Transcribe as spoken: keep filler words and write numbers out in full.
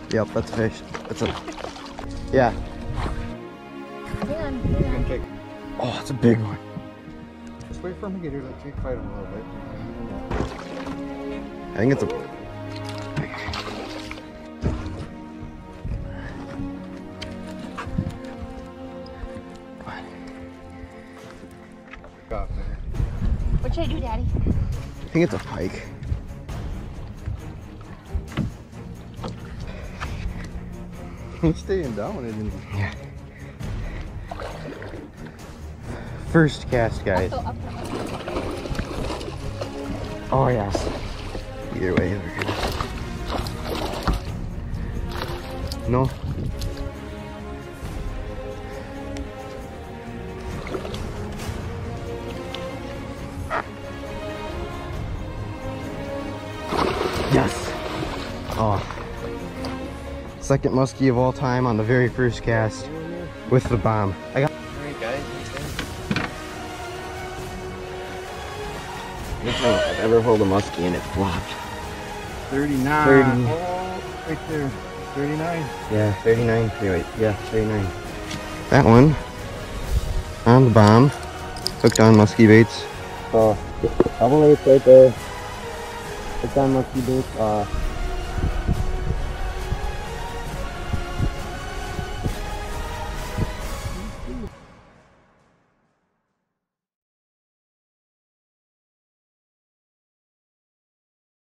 Yep, that's a fish. That's a. Yeah. Hang on, hang on. Oh, it's a big one. Just wait for him to get here. Let's get fight him a little bit. I think it's a. Got there. What should I do, Daddy? I think it's a pike. He's staying down, isn't he? Yeah. First cast, guys. Up, up, up. Oh yes. Either way, we're good. No. Yes. Oh. Second muskie of all time on the very first cast with the bomb. I got. Alright, guys. I don't know if I've ever hold a muskie and it flopped. thirty-nine. thirty. Oh, right there. thirty-nine. Yeah, thirty-nine. Anyway, yeah, thirty-nine. That one on the bomb, hooked on muskie baits. So, double eights right there. Hooked on muskie baits. Uh,